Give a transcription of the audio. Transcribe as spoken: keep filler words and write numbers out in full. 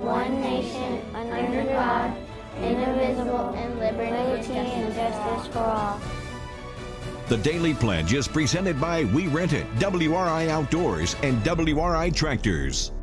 one nation, under God, indivisible, and liberty and justice for all. The Daily Pledge is presented by We Rent It, W R I Outdoors, and W R I Tractors.